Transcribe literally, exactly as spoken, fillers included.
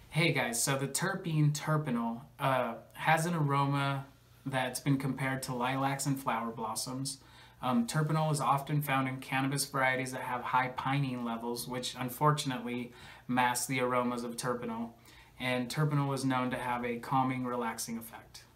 Hey guys, so the terpene terpineol uh, has an aroma that's been compared to lilacs and flower blossoms. Um, terpineol is often found in cannabis varieties that have high pinene levels, which unfortunately mask the aromas of terpineol. And terpineol is known to have a calming, relaxing effect.